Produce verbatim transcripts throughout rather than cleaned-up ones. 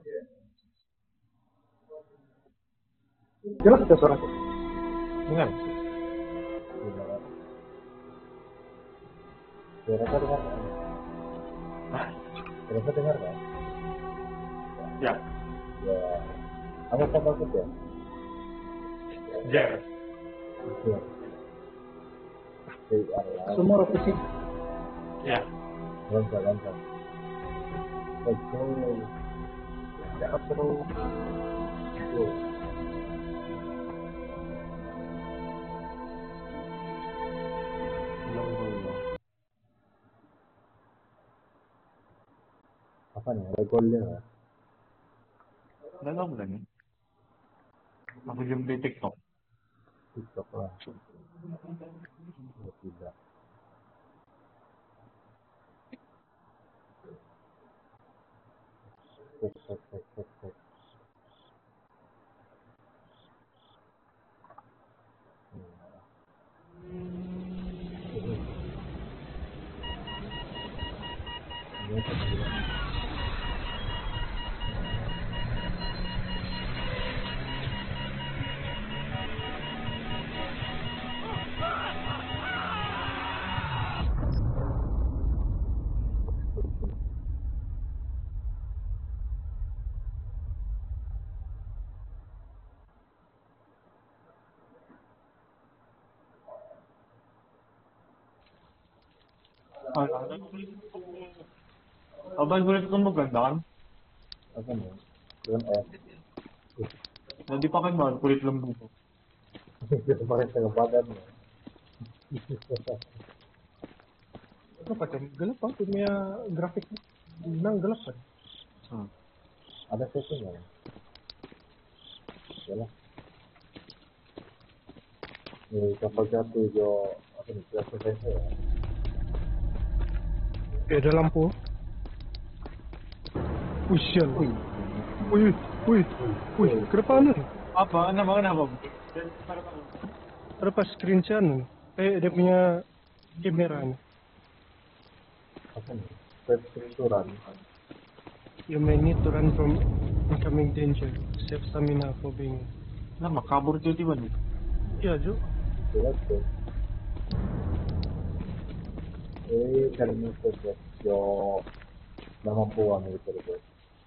Jelas gak suaraku? Dengar. Suara dengar kan? Hah? Suara dengar kan? Ya. Ya. Apa apa maksud ya? Jer. Iya. Semua revisi. Ya. Lancar lancar. Oke. Ya perlu. Apa nih? Reguler ya? Udah tau belum nih? Aku jam di TikTok. TikTok lah. Ya, tidak. Cek cek cek cek cek. Ini kecil. Abang kulit kamu ganda kan? Apa nih? Dengan es. Nanti pakai banget kulit lembu. Kemarin setengah badan ya. Itu macam gelap apa punya grafiknya? Bilang gelap kan? Hmm. Ada setting ya? Yalah. Ini kapal jatuh jo apa nih? Jatuh saya ya. Eh, ada lampu. Wih, sial. Wih, wih, wih, wih, kenapa anu? Apa? Kenapa kenapa? Ada pas screenshot anu. Eh, dia punya kamera anu. Apa nih? Perstrukturan. You may need to run from incoming danger. Save stamina for being. Lama kabur tiba-tiba nih. Iya, Jo. Jelas tuh. Eh, karena itu jo nama puan itu tuh.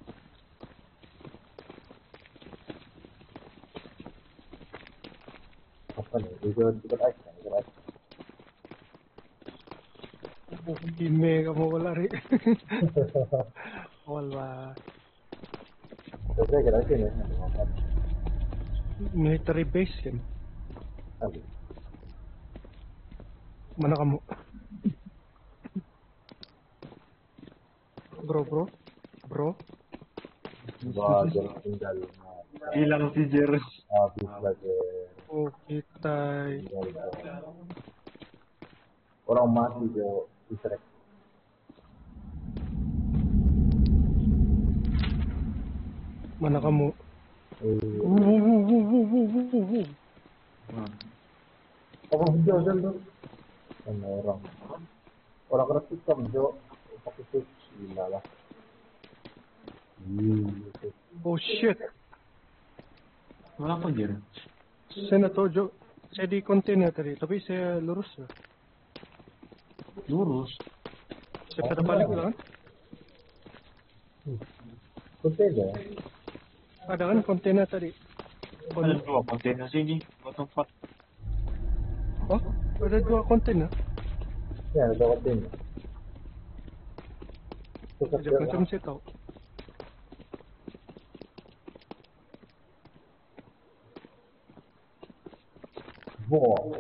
Apa nih? Ikut ikut aja, ikut aja. Oh, ime kamu lari. Wala. Saya ikut aja nih. Apa? Military base kan? Kali. Mana kamu? Bro, bro, bro. Wah, jangan tinggal. Hilang si Jer. Habis lagi. Oh, kita. Orang mati jo distrek. Mana kamu? Eh, Wuh, wuh, wuh, wuh, wuh, wuh, wuh, wuh. apa hijau kan tuh? Sama orang. Orang kena tikam jo. Pakai itu gila lah. Iya. Oh shit. Kenapa Jer? Saya nak tahu Jo. Saya di kontainer tadi, tapi saya lurus ya. Lurus. Saya pada balik kan? Kontainer. Ada kan kontainer tadi? Ada dua kontainer sini. Buat tempat. Oh, ada dua kontainer. Ya, ada kontainer. Sekejap macam saya tahu. Wow.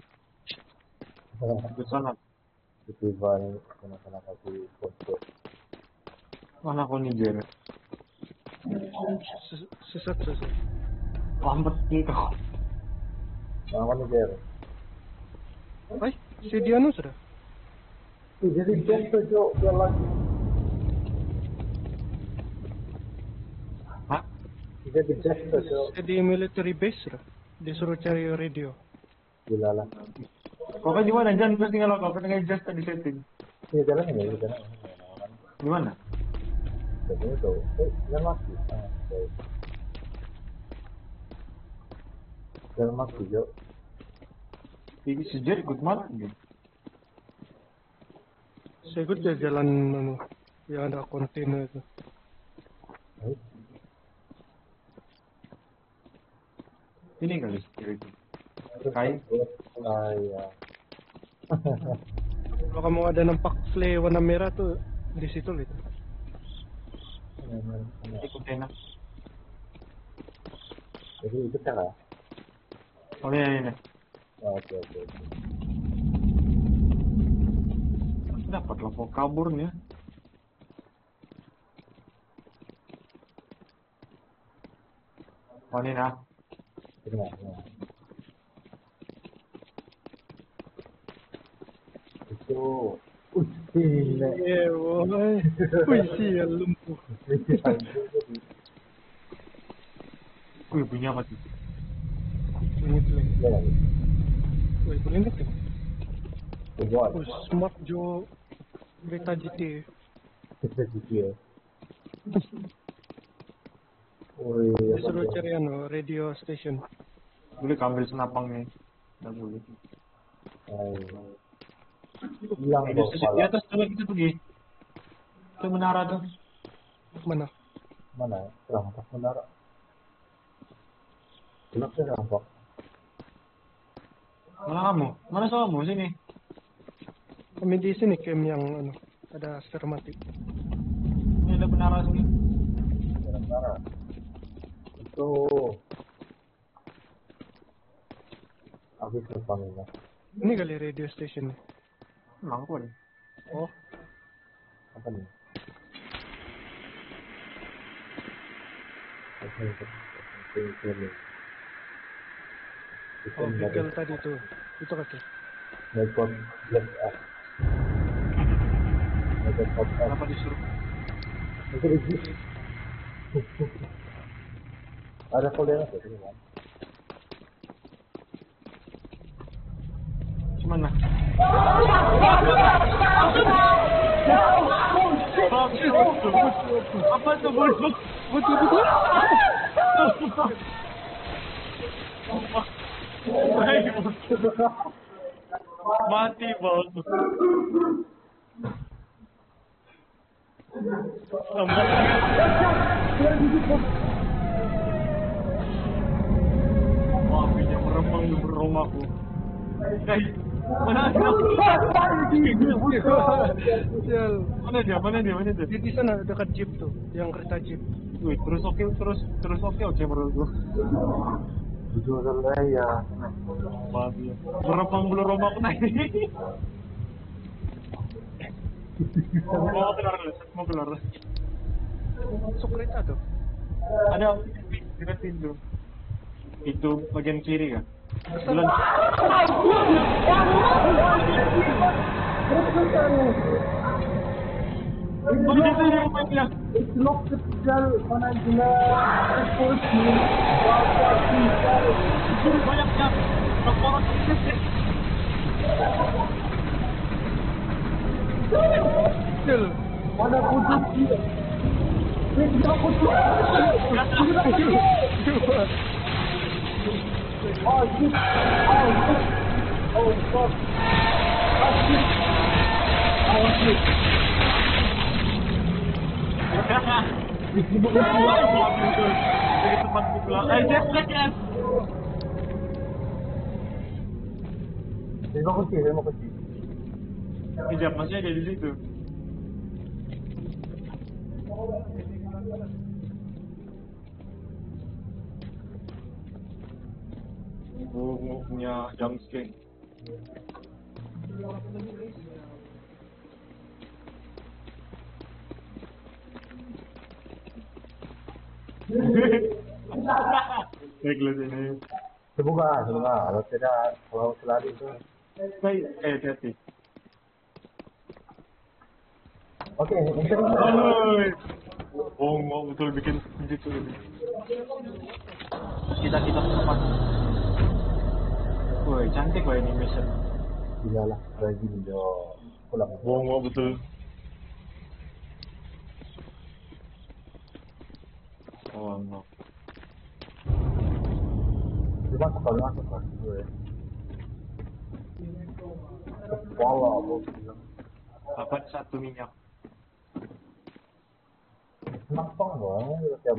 Di sana. Ketiban kena-kena kasih foto. Mana aku nih Jer? Ses- Sesat sesat. Lambat nih kau. Nama nih Jer. Ay, si Diano sudah. Jadi jam tujuh dia lagi. Hah? Jadi jam tujuh. Saya di military base sudah. Disuruh cari radio. Gila lah. Kau kan di mana? Jangan terus tinggal kau. Kan tinggal just tadi setting. Ini jalan ya, ini jalan. Di mana? itu. Eh, jangan mati. Ah, oke. Jangan mati, Jo. Ini sejar ikut mati. Saya ikut ya jalan anu, yang ada kontainer itu. Eh, Ini kali sejar itu. terus Kain. Ah, iya. Kalau kamu ada nampak flare warna merah tuh di situ gitu. Ikut enak. Jadi itu kan ya? Oh iya ini. Ah, oke, oke, oke. Dapat lapor kaburnya. Oh ini nah. Benar, ya. Itu, uh, gila. Iya, boy. Wih, sial lumpuh. Wih punya apa tuh? Ini play. Ya, Wih, boleh nggak tuh? buat Oh, smart jo kereta G T. kita gitu. Wih, Disuruh cari anu radio station. Boleh ambil senapang nih. Nggak boleh. Hilang Di kok di kepala. atas coba kita pergi. Ke menara tuh. Mana? Mana? Rampak menara. Belum sih rampak. Mana kamu? Mana kamu sini? Kami di sini camp yang anu ada spare mati. Ini ada menara sini. Menara. Itu habis depannya. Ini kali radio station. Emang pun. Oh, Apa nih? Oke, oke. Oke, oke. Itu oh dari begal tadi tuh. Itu kaki. Mekon Black X. Mekon Top X. Kenapa disuruh? Itu exist. Ada foldernya tuh, ini kan? Mana? Apa tuh bos? Betul betul. Mati bos. Wah, punya meremang di rumahku. Guys, mana dia? Sial. Mana dia? Mana dia? Mana dia? Di, di sana dekat jeep tuh, yang kereta jeep. Wih, terus oke, terus terus oke, oke menurutku. Jujur saja ya. Mati. Meremang bulu rumahku naik. Mau keluar, mau keluar. Masuk kereta tuh. Ada dekat pintu. Itu bagian kiri kan? Bulan. Bagian kiri rumahnya. Islok kecil mana jelas enforcement bahwa tinggal Itu banyak yang laporan kritis. Sial. mana kudus dia. Tidak kudus. Oh shit. Oh shit. Oh fuck. Oh shit. Oh shit. Dari tempat pulang. Eh, Jeff, Jeff. Dia mau kecil, dia mau kecil. Kejap, masih ada di situ. Oh, mau punya jump scare. Baiklah sini. Semoga, semoga. Kalau tidak, kalau selari itu. Baik, eh, hati-hati. Oke, entering. Oi. Oh, mau betul bikin gitu ini. Kita kita tempat. Woi, cantik woi ini mission. Gila lah, lagi Jo. Pulang. Oh, mau betul. Oh, no. Cuma sekali masuk kan gue. Kepala apa bilang. Dapat satu minyak. Kenapa dong? Ya tiap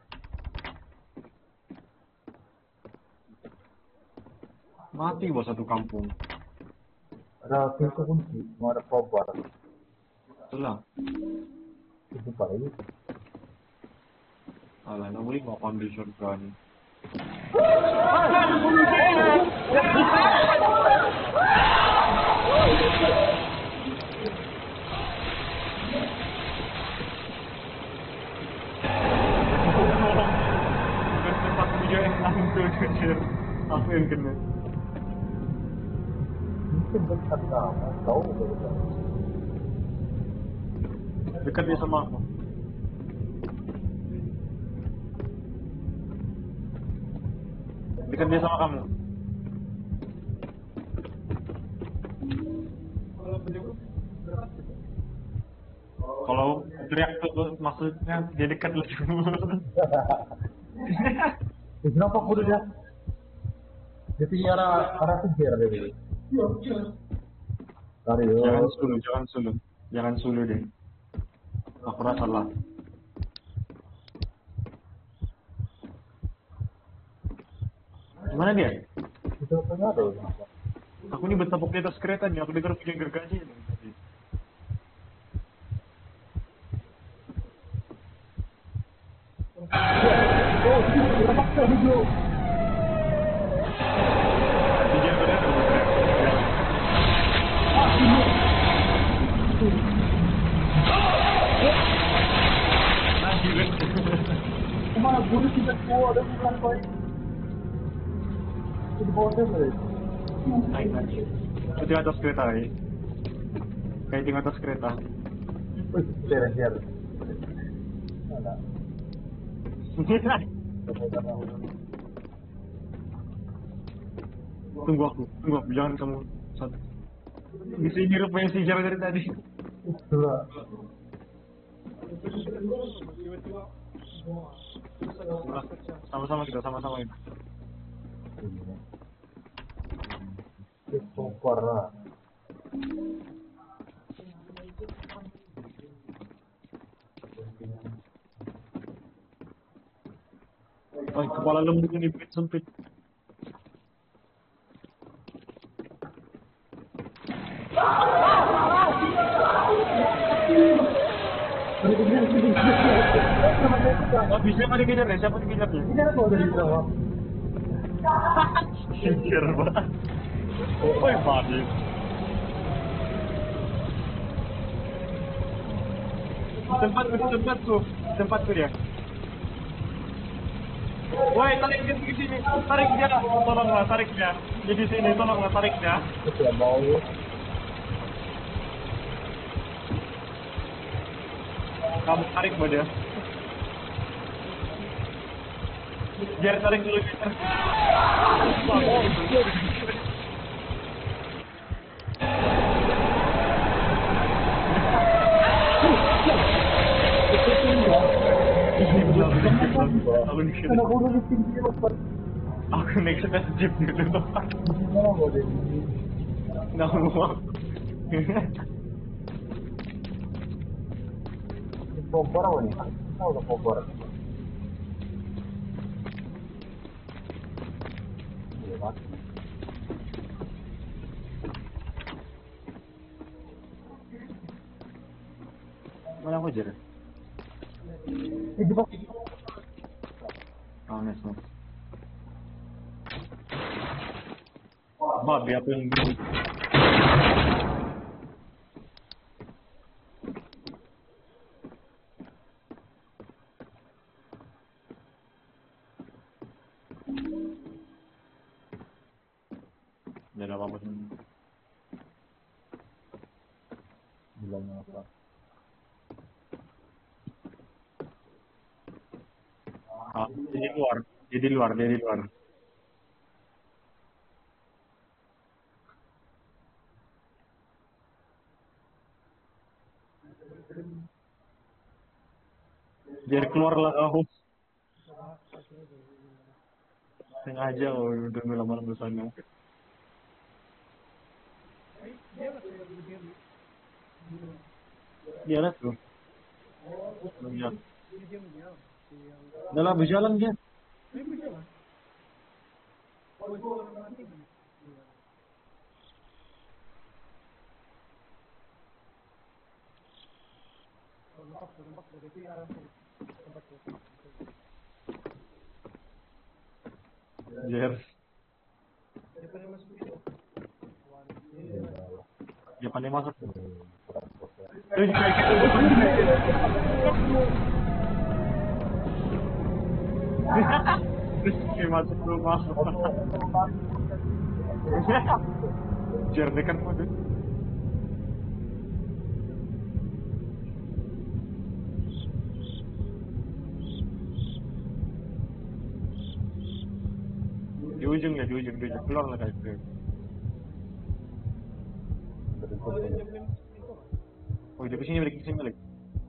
Mati bos satu kampung. ada pintu kunci, mau ada kobar. Itulah. Itu paling. Alah, nggak mau ambil shotgun. Tempat video yang langsung kecil. Aku yang kena. Mungkin dekat kamu, tahu betul. Dekat dia sama aku. Dekat dia sama kamu. Kalau teriak tuh maksudnya dia dekat lagi. Eh, kenapa aku udah dia tinggal arah arah kejar deh. Tarik Jangan sulu, jangan sulu, jangan sulu deh. Aku rasa salah. Gimana dia? Itu punya ada. Aku ini bertepuk di atas kereta nih, aku dengar punya gergaji nih tadi. Oh, kita paksa dulu. Dia benar Kemana guru tidak kuat ada bukan kau. Itu bawah deh. naik lagi. Itu di atas kereta ya. Kayak di atas kereta. Wih, share-share. Mana? Tunggu aku, tunggu aku, jangan kamu satu. Di sini rupanya si Jar dari tadi. Itulah. Sama-sama kita, sama-sama ini. Itu parah. Oh, kepala lembut ini bikin sempit. Oh, bisa nggak dikejar ya? Siapa dikejarnya? Ini apa dari bawah? Kejar banget. Woi, mati. Tempat tuh, tempat tuh, tempat tuh dia. Woi, tarik dia ke sini, tarik dia, tolonglah tarik dia. Dia di sini, tolonglah tarik dia. Itu mau. Kamu tarik buat dia. Biar tarik dulu kita. Kenapa udah di sini lepas? Aku naik sepeda jeep gitu. Gimana mau deh? Nggak mau. Kompor apa nih? Tahu udah kompor. Iya kan? Mana aku Jar? Eh, di bawah. Oh, nice, nice. Babi apa yang gini? Tidak ada apa-apa sih. Bilangnya apa? Ah, dia di luar, dia di luar, dia di luar. Biar keluar lah aku. Sengaja oh, udah lama-lama di sana. Dia lah tuh. Iya. Udah lah berjalan dia. Jer. Dia pandai masuk. Eh, kayak gitu. Terus kayak masuk rumah. Jer dekat mana? Di ujung ya, di ujung, di ujung. Keluar lah kayak gitu. Oh, dia kesini balik, kesini balik.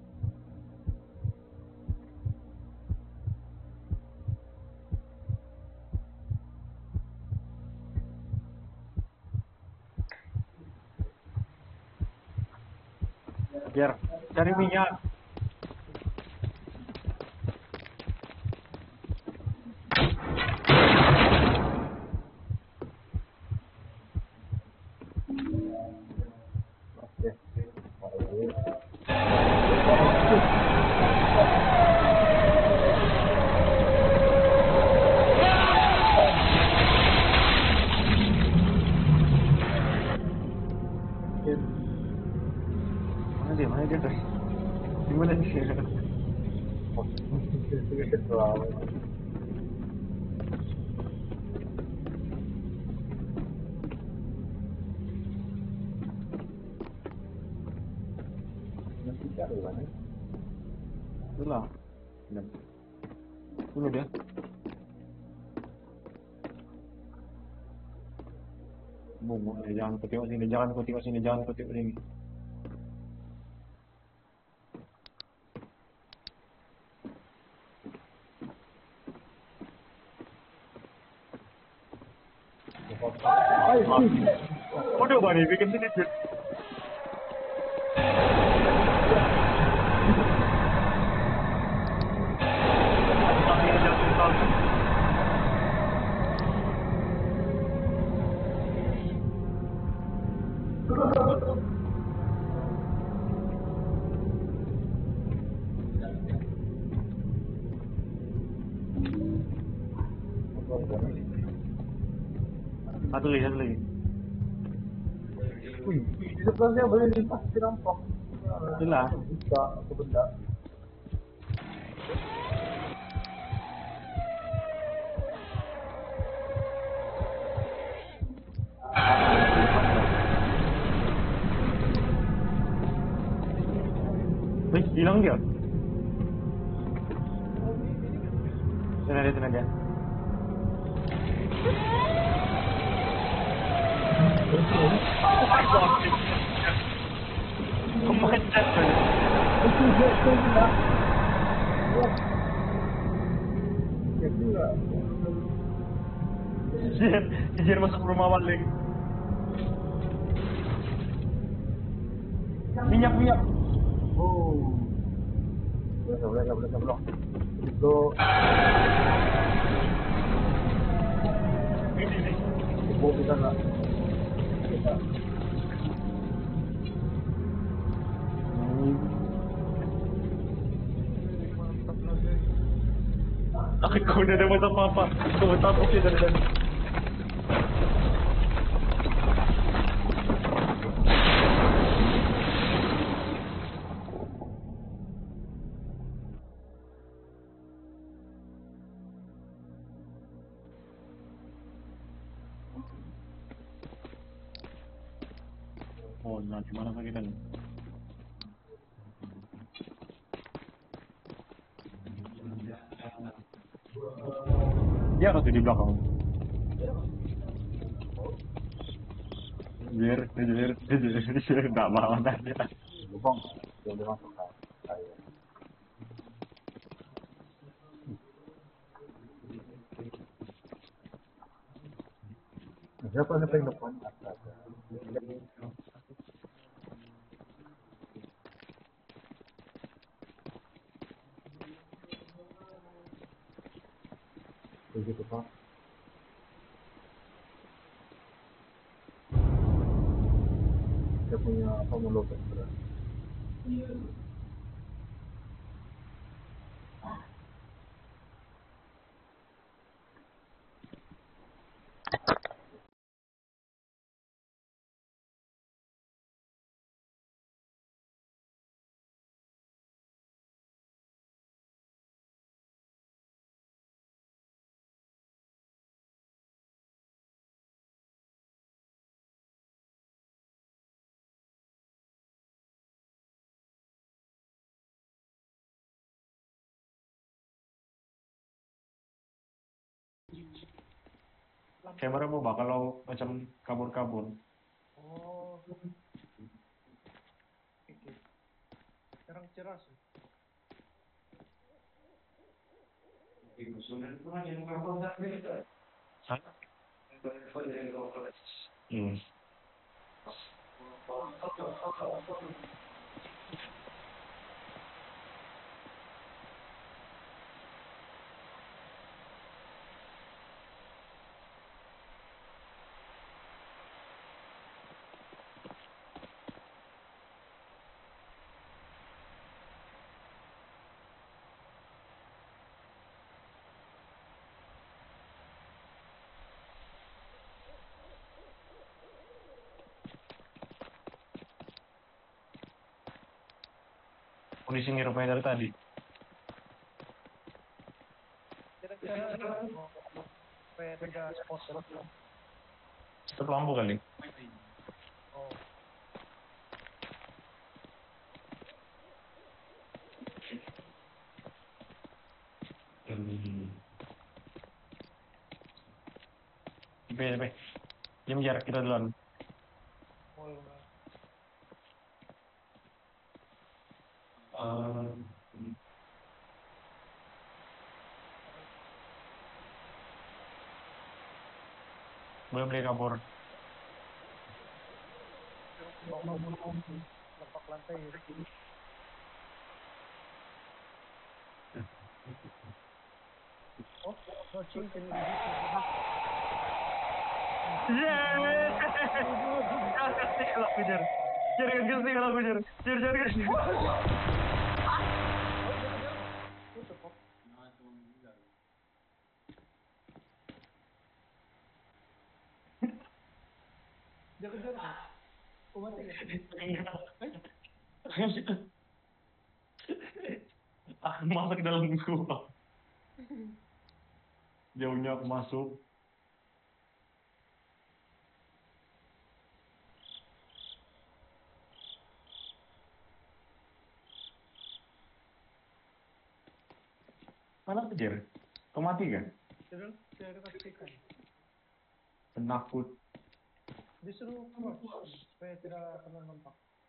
Biar cari minyak. Mana dia, mana dia guys? Di mana dia? Itulah. Dulu dia. Bungu, eh, jangan kau tengok sini, jangan kau tengok sini, jangan kau tengok sini. Bodoh banget, bikin sini dia. Satu lagi, satu lagi. Wih, di depannya boleh lintas dirampok. Itulah. Bisa, aku benda. Wih, hilang dia. Sana dia, sana dia. Kepencet. Jer, jer masuk rumah balik. Minyak, minyak. Oh. Boleh, boleh, boleh, boleh. Itu. Ini, ini. Ibu kita nggak. Kita. Aku kau udah dapat apa-apa. Kau bertapuk ya dari tadi. Oh, nah gimana lagi kan? Dia masih di belakang. Biar, biar, biar, biar, nggak mau aja. Lubang, yang dimasukkan. Siapa yang paling depan? Astaga. Begitu Pak. Dia punya apa melobek berat. Kamera mo ba kalau macam kabur-kabur? Oh, oke. Sekarang cerah sih. Hah? Hmm. Kondisi ngerupanya dari tadi. Kira-kira mau supaya tidak spotted. Tetap lampu kali. Oh, Hmm. Oke, oke. Jam jarak kita duluan. boleh lah. Uh, boleh beli kabur. Bangun lapak lantai ya. Oh, searching can be used. Yeay! Jangan kasih kalau kejar. Jangan kasih kalau kejar. Jangan jangan kasih. What the fuck? Dia kejar kan? Oh, mati ya? Aku masuk ke dalam gua. Jauhnya aku masuk. Mana kejar? Kau mati kan? Tidak, saya ada pastikan. Penakut. Disuruh crouch supaya tidak kena nampak.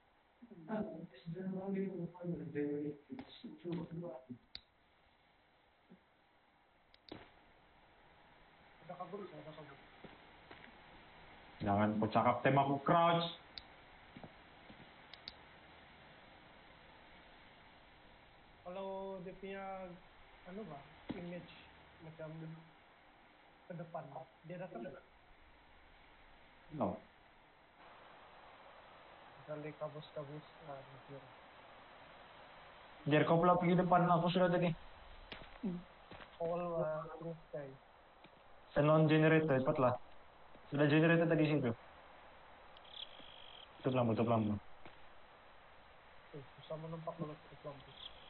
Ada kabur, saya ada kabur. Jangan kau cakap temaku crouch. Kalau dia punya anu bang, image macam ke depan, dia datang nggak? No. Kali kabus-kabus, ah, mikir. Biar kau pula pergi depan, aku sudah tadi. All uh, through sky. Non generator, cepatlah. Sudah generator tadi situ. Tutup lampu, tutup lampu. Eh, susah menampak kalau tutup lampu.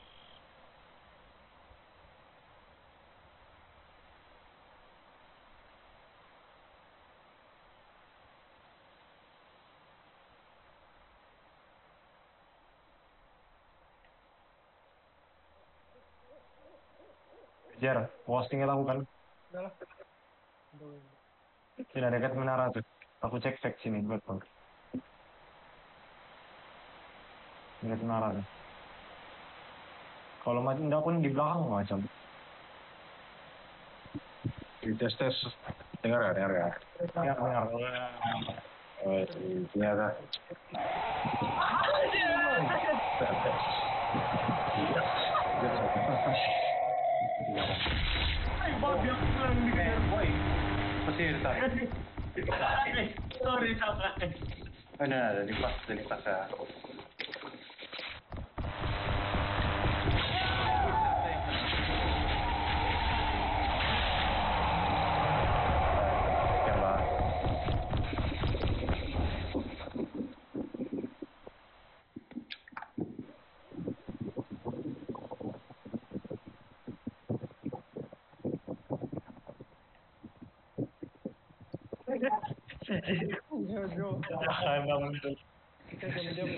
Kejar, postingnya lakukan. Udah lah. Doing. Tidak dekat menara tuh. Aku cek cek sini, betul. Dekat menara tuh. Kalau enggak pun di belakang macam. Tes tes Dengar ya, dengar ya. Dengar, dengar. Oh, ternyata. Pasir tadi. Sorry, salah. Oh, no, no, dari pas, dari pas ya. Ya, Jo. Emang betul. Kita diam-diam.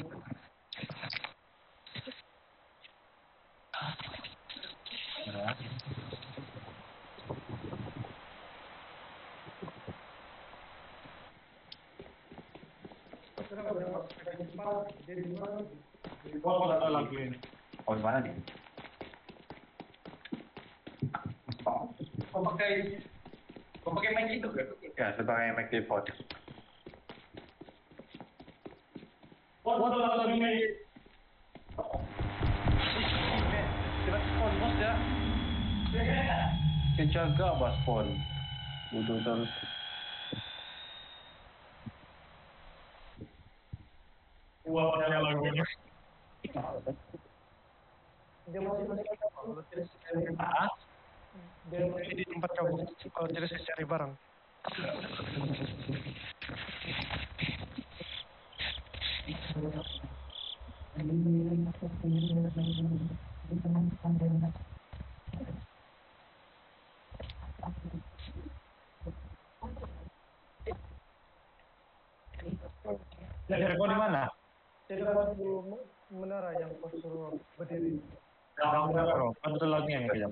Kenapa dia pakai cepat? Dia di mana? Oh, nggak tahu lagi ini. Oh, di mana nih? Kau pakai, kau pakai mic itu kan? Ya, sebagai mic default. Oh, nggak tahu lagi ini. Kita spawn bos ya. Kejaga bos spawn. Bodoh terus. Wah, ada lagi ini. Dia masih masih kalau tidak cari Ah? dia masih di tempat kamu kalau tidak cari barang. Jadi kau di mana? Tidak waktu menara yang kau suruh berdiri. Yang bro, kan betul lagi yang kejam.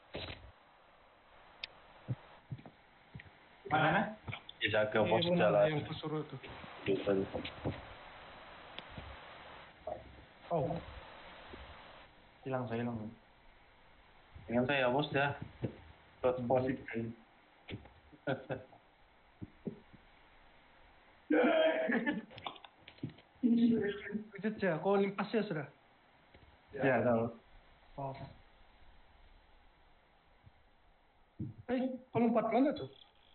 Mana? Kejaga bos Di menara jalan. yang kau suruh itu. Betul. Oh, Hilang saya hilang. Dengan saya bos ya. Terus positif. kejut ya. Kau limpasnya sudah. Ya, tahu. Oh. Eh, kau lompat mana tuh?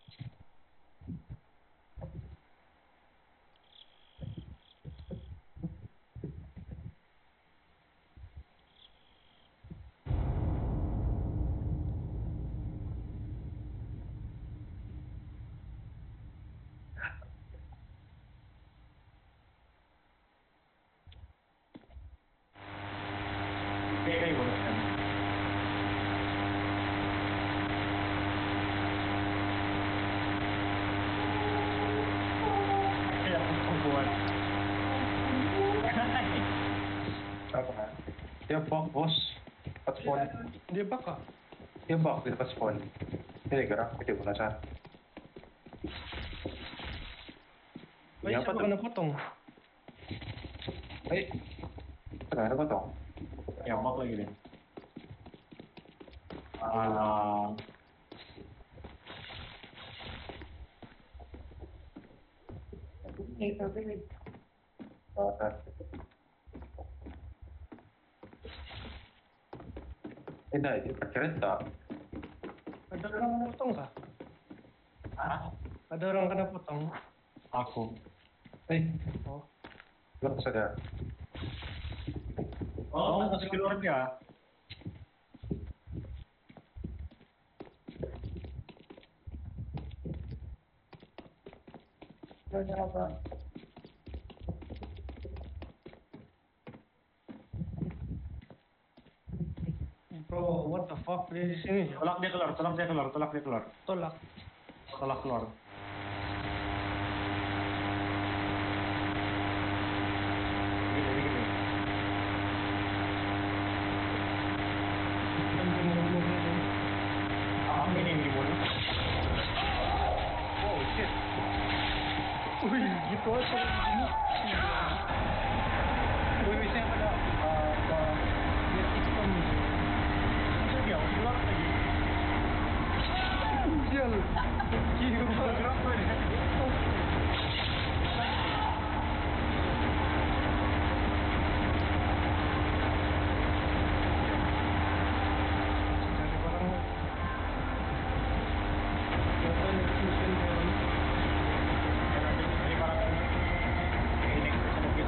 Oke, boleh kan. Ya, perempuan. Apa? Dia bok bos. Tempat spawn. Dia bakar. Dia bok di tempat spawn. Ini gerak, dia penasaran. Ini Baik, apa siapa tuh? kena potong? Eh, tengah ada potong. Ya, mau lagi deh. Alah. Oh, kan. Eh, nah, ini kereta. Ada orang kena potong kah? Hah? Ada orang kena potong. Aku. Eh, Oh, belum sadar. Oh, masih keluar dia. bro, what the fuck? Dia di sini. ya? Tolak dia keluar, tolak dia keluar, tolak dia keluar. Tolak. Tolak keluar. Gede, gede. Dan dia mau bunuh dia. Ah, ini yang dibunuh. Oh shit. Wih, gitu aja begini. Wih, wih, saya pada apa? Dia hitam. Itu dia, keluar lagi. Sial. Iya, Bergerak gue nih. Dari barang ternyata nih mesin barang. Ya, nanti ini barang ini sama kita.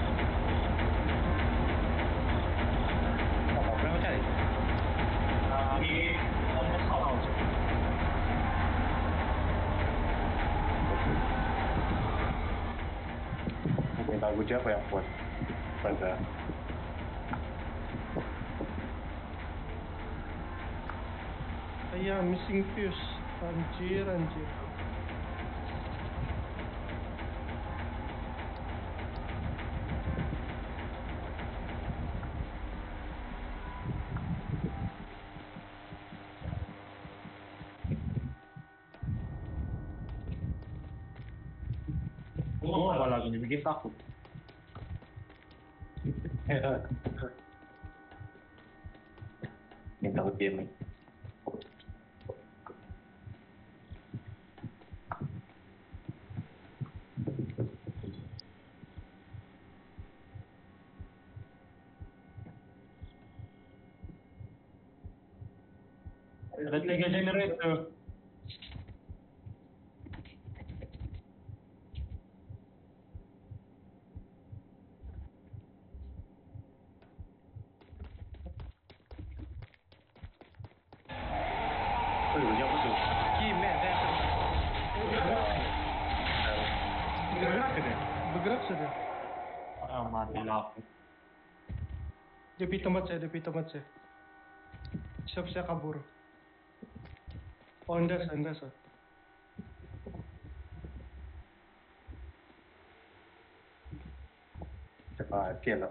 Apa apa yang mau cari? Nah, ini almost house. Mungkin lagu siapa yang buat pada Iya, missing fuse. Anjir, anjir. Oh, apa lagunya bikin takut. yang takut dia nih? Ada tiga generator. Oh, iya, apa tuh? Kimet, ya. Bergerak gitu ya? Bergerak saja. Ah, mati lampu. Dia di tempat saya, dia di tempat saya. Siap saya kabur. Oh, enggak, sah, enggak, sah. Cepat, kilo.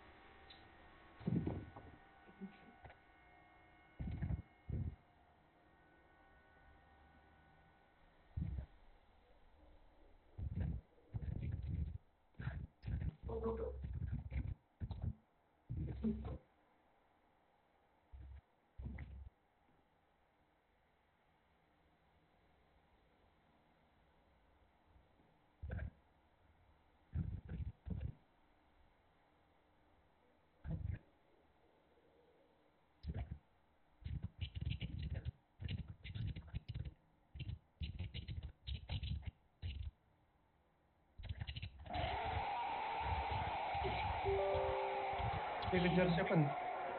Dia kejar siapa nih?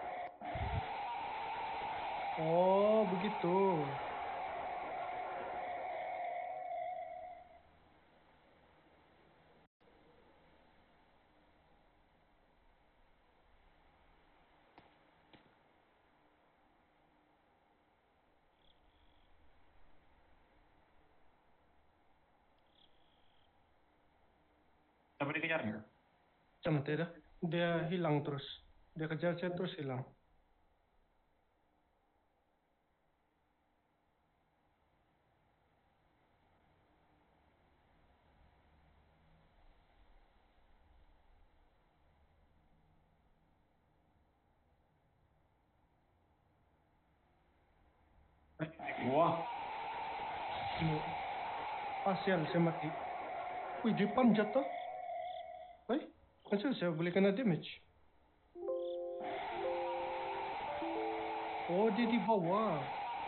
Oh, begitu. Siapa dikejarnya? Sama tidak. Dia hilang terus. Dia kejar saya terus hilang. Eh, Wah, Ini. Ah, sial, saya mati. Wih, di pump jatuh. Eh, masa saya boleh kena damage? Oh, dia di bawah.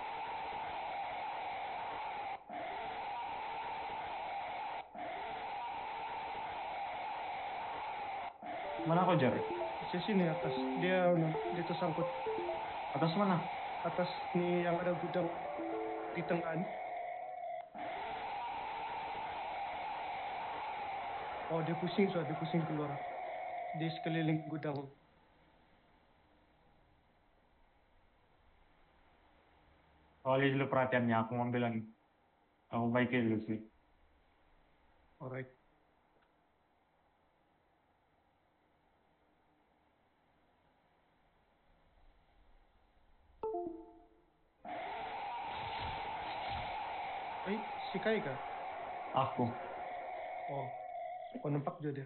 mana kau jar? Saya sini atas. Dia, anu, dia tersangkut. Atas mana? Atas nih yang ada gudang di tengah. Oh, dia pusing, so dia pusing keluar. Di sekeliling gudang. Soalnya dulu perhatiannya aku mau bilang, aku baikin dulu sih. Alright. Eh, si Kai kah? Aku. Oh, oh nampak juga dia.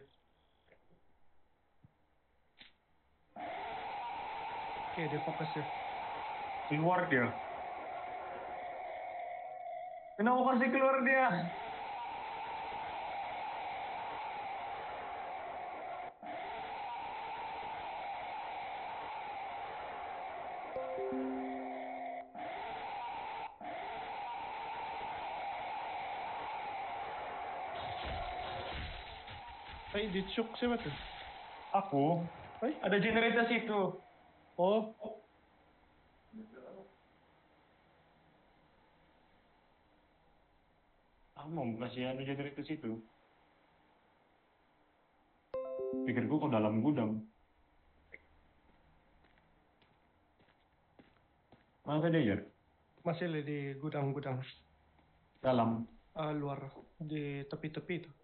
Oke, dia fokus ya. Keluar dia. Kenapa kasih keluar dia? Ay, ditsuk siapa tuh? Aku? Ay, Ada generator situ. oh, Aku mau kasih anu generator situ. Pikirku ke dalam gudang. Mana tadi aja? masih lah di gudang-gudang. Dalam. Ah, luar, di tepi-tepi itu.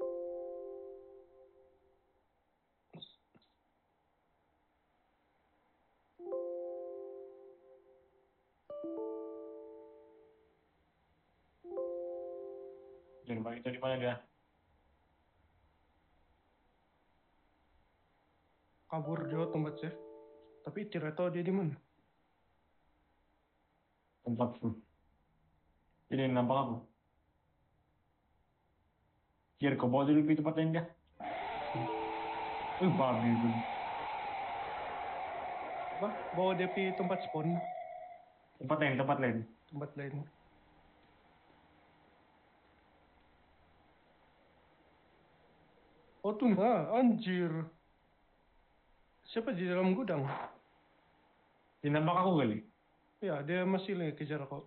Jangan bagi dari mana dia? Kabur juga tempat saya. Tapi tidak tahu dia di mana. Tempat full. Jadi nampak aku. Kira kau bawa dulu ke tempat lain dia. Uh, babi itu. Apa? Bawa dia pergi tempat spawn. Tempat lain, tempat lain. Tempat lain. Oh tuh nah, anjir. Siapa di dalam gudang? Dia nampak aku kali. Ya, dia masih lagi kejar kok.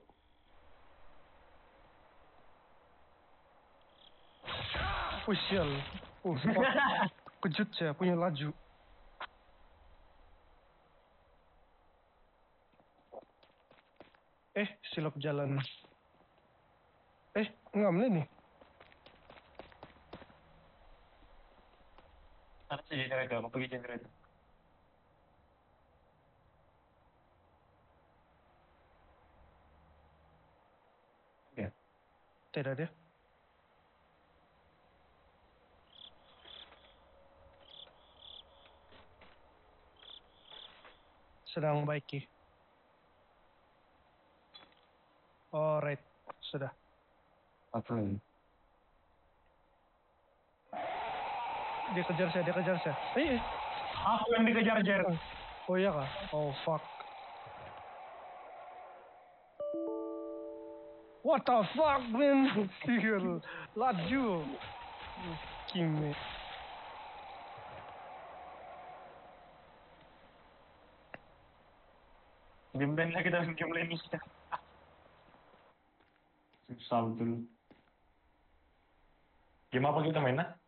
Wih, sial. Oh, kejut saya, punya laju. Eh, silap jalan. Eh, ngam nih. Ada sih generator, mau pergi generator. Ya. Tidak dia. Sedang baiki. Alright, sudah. Apa lagi? Dia kejar saya, dia kejar saya. Eh, eh. Aku yang dikejar Jer. Oh iya kah? Oh fuck. What the fuck, man? Sial, laju. Kimi. Game lain lah kita, game lain kita. Susah betul. Game apa kita main, nah?